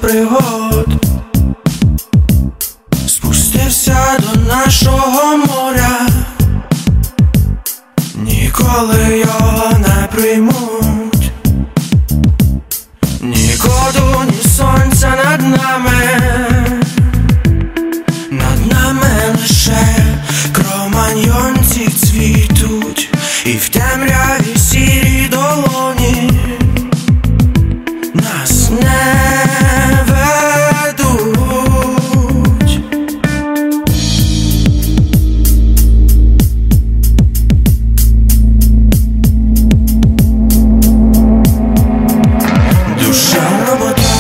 пригод. Спустився до нашого моря, ніколи його не приймуть. Ні коду, ні сонця над нами, над нами лише кроманьйонці цвітуть, і в темряві сірі долоні нас не ведуть. Душа робота,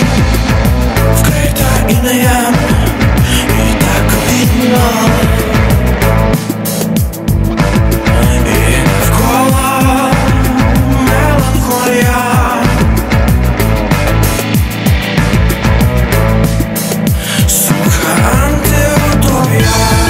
вкрита інеєм, і так видно, і навколо меланхолія. Суха антиутопія.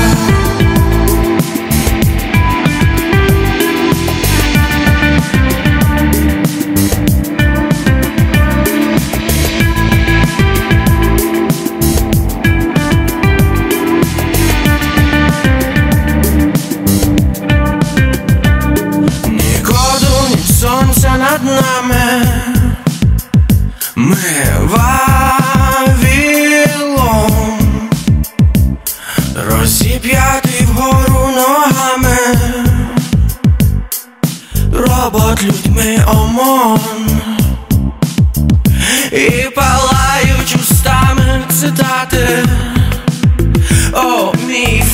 Ні коду, ні сонця над нами, ми Вавилон, розіп'ятий вгору ногами, робот людьми ОМОН, і палають устами цитати. О, мій